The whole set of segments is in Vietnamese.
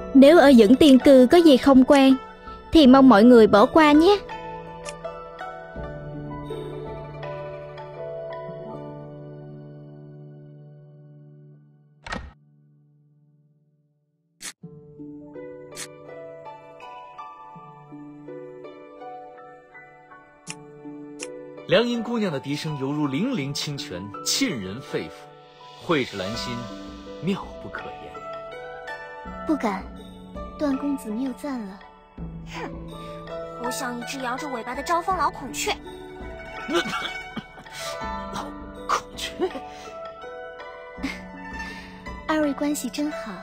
Nếu ở Dưỡng Tiên Cư có gì không quen thì mong mọi người bỏ qua nhé. 梁音姑娘的笛声犹如零陵清泉，沁人肺腑，蕙质兰心，妙不可言。 不敢，段公子谬赞了。 哼，活像一只摇着尾巴的招风老孔雀。 老孔雀。 二位关系真好。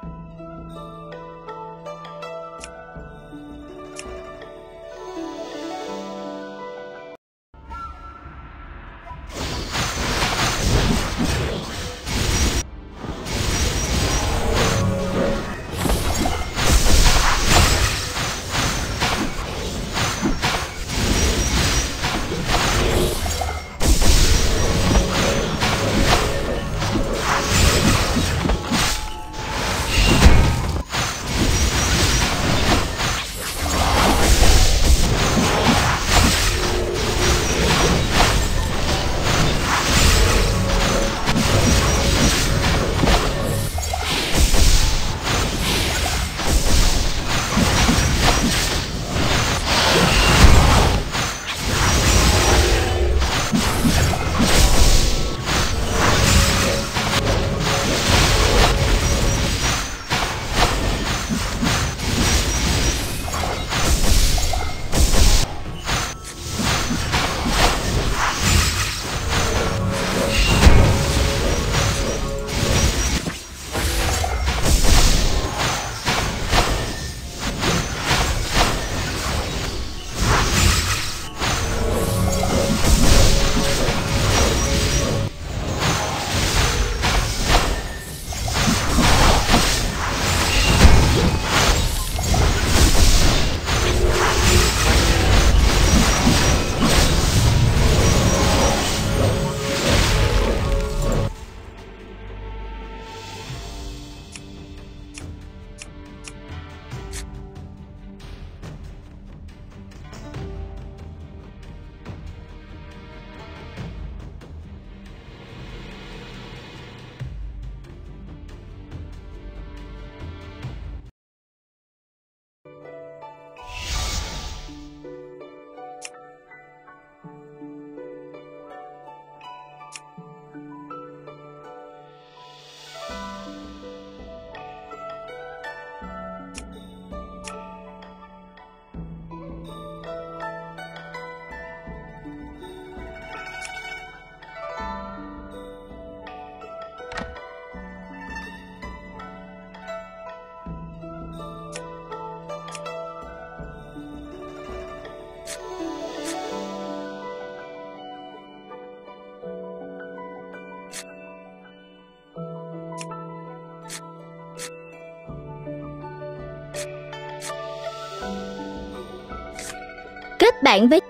Kết bạn với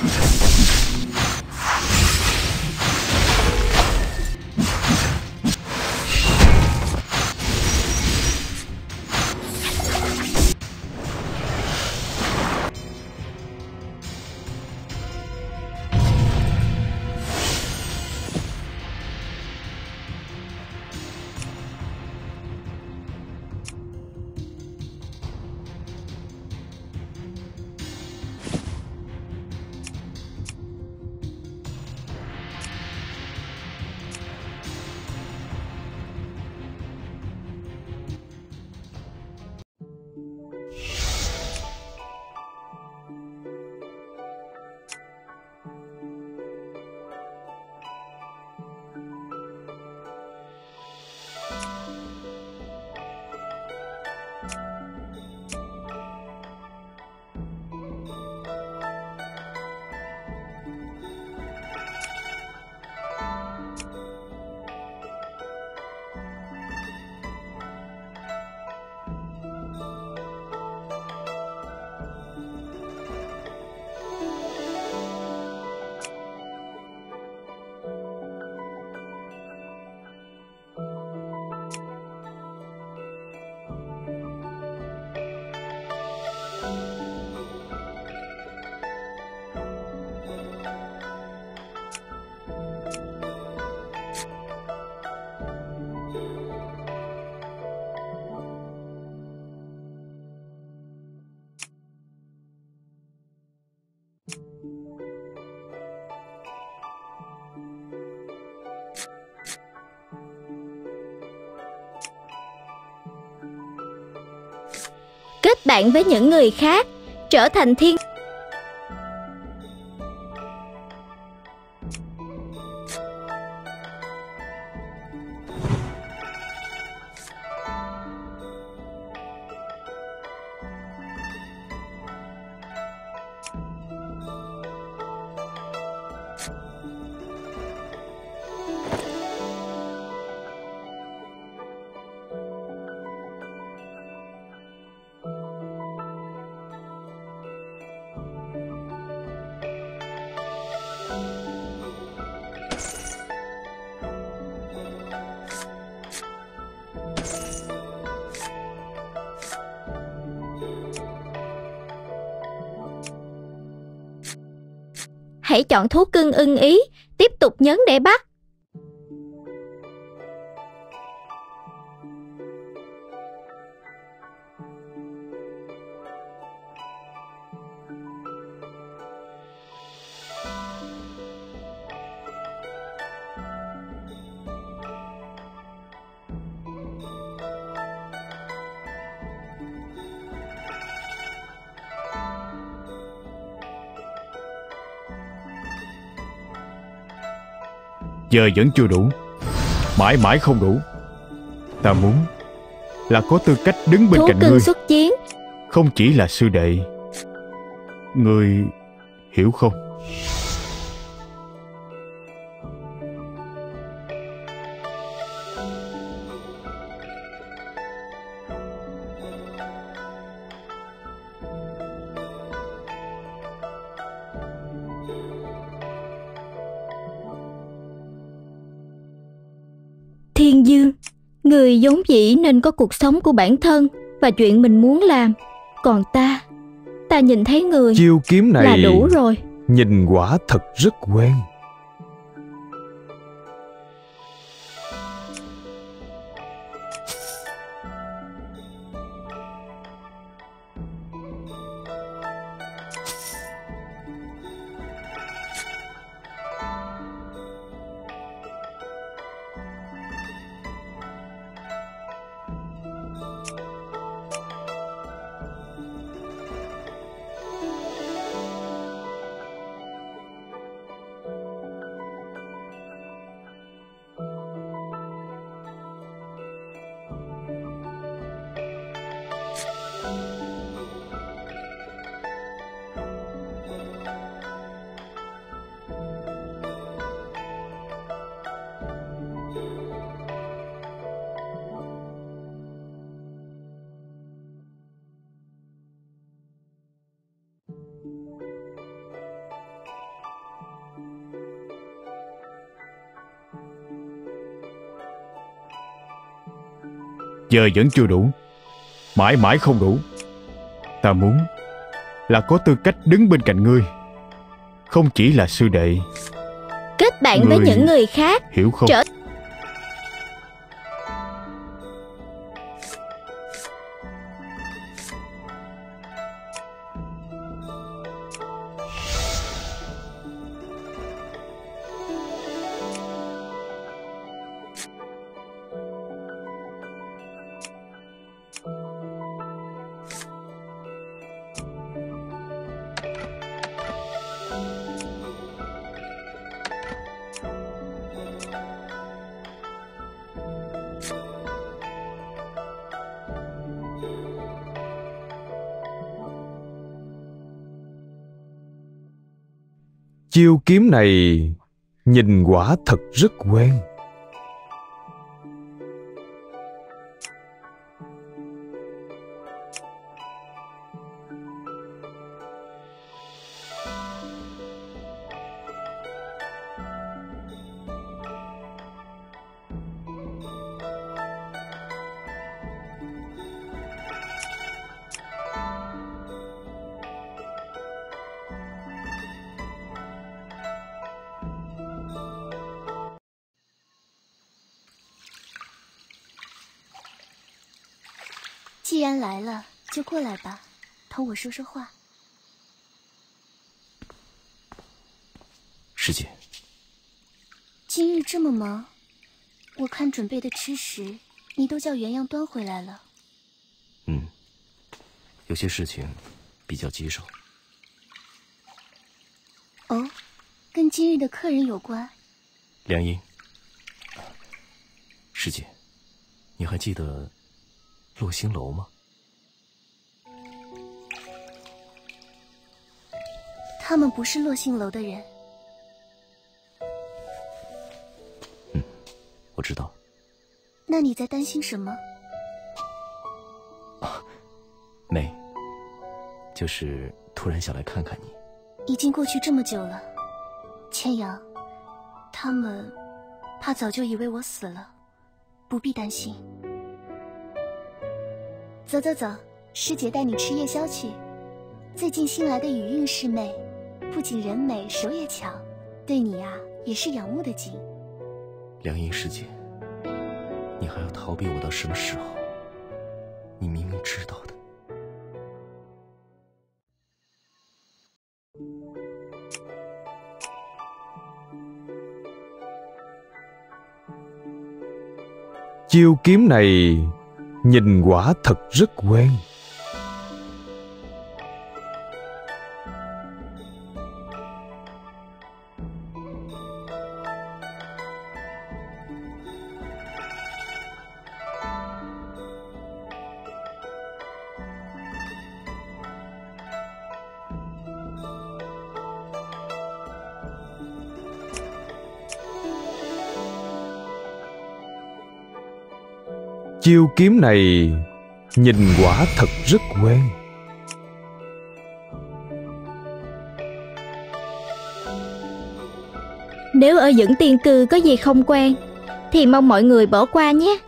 Kết bạn với những người khác, trở thành thiên Hãy chọn thú cưng ưng ý, tiếp tục nhấn để bắt. Giờ vẫn chưa đủ, mãi mãi không đủ. Ta muốn là có tư cách đứng bên Thú cạnh cưng ngươi, xuất chiến. không chỉ là sư đệ. Ngươi hiểu không? Thiên Dương, người vốn dĩ nên có cuộc sống của bản thân và chuyện mình muốn làm. Còn ta nhìn thấy người chiêu kiếm này là đủ rồi. nhìn quả thật rất quen. giờ vẫn chưa đủ. Mãi mãi không đủ. Ta muốn là có tư cách đứng bên cạnh ngươi, không chỉ là sư đệ. Kết bạn với những người khác, hiểu không? Chiêu kiếm này nhìn quả thật rất quen. 既然来了，就过来吧，同我说说话。 师姐， 今日这么忙，我看准备的吃食，你都叫原样端回来了。 有些事情比较棘手。 哦，跟今日的客人有关。 梁英，师姐，你还记得落星楼吗？ 他们不是落星楼的人。 我知道。 那你在担心什么？ 没，就是突然想来看看你。 已经过去这么久了，千阳，他们怕早就以为我死了，不必担心。走走走，师姐带你吃夜宵去。最近新来的雨韵师妹，不仅人美手也巧，对你啊也是仰慕的紧。 梁英师姐，你还要逃避我到什么时候？你明明知道的。 Chiêu kiếm này nhìn quả thật rất quen. Chiêu kiếm này nhìn quả thật rất quen. Nếu ở Dưỡng Tiên Cư có gì không quen thì mong mọi người bỏ qua nhé.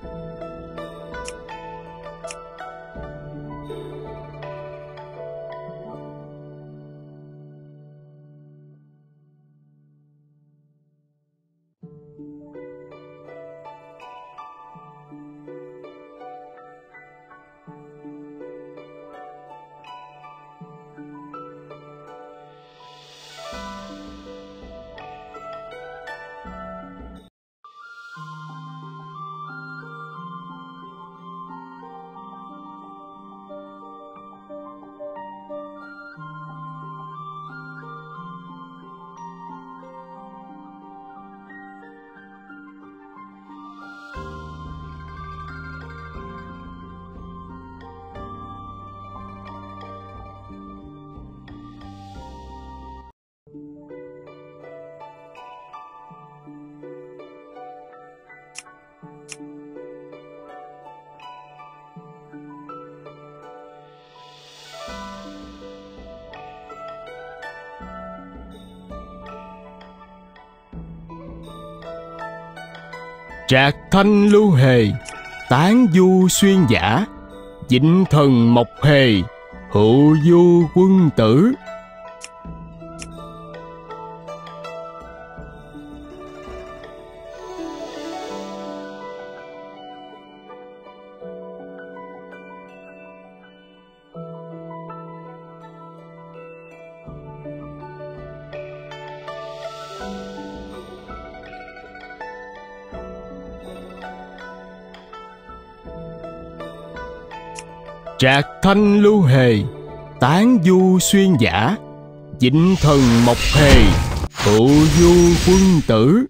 Trạc Thanh Lưu Hề, tán du xuyên giả, vĩnh thần mộc hề, hữu du quân tử. Trạc thanh lưu hề, tán du xuyên giả, vĩnh thần mộc hề, hữu du quân tử.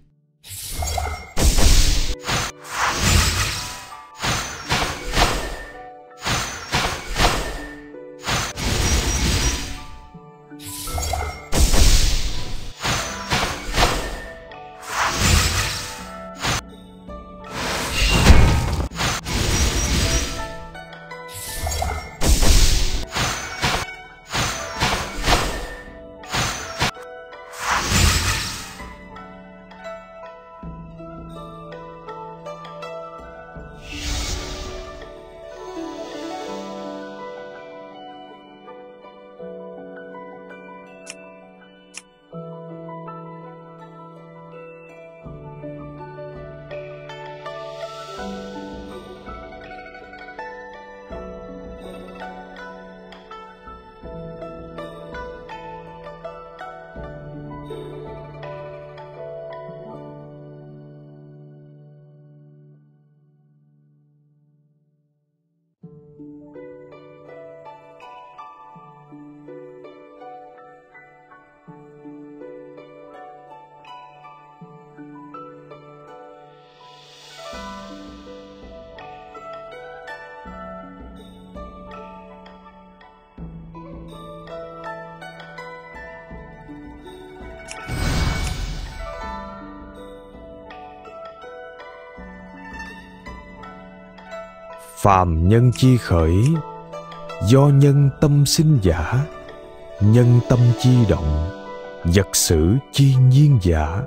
Phàm nhân chi khởi, do nhân tâm sinh giả, nhân tâm chi động, vật sử chi nhiên giả.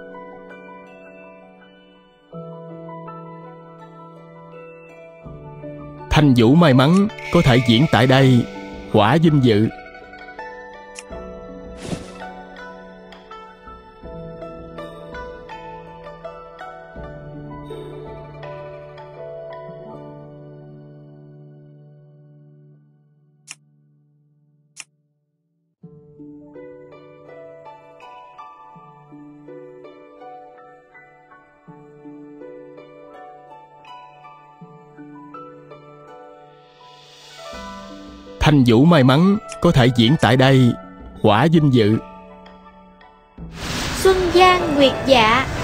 Thanh vũ may mắn có thể diễn tại đây, quả vinh dự. Thanh vũ may mắn có thể diễn tại đây, quả vinh dự. Xuân Giang Nguyệt Dạ.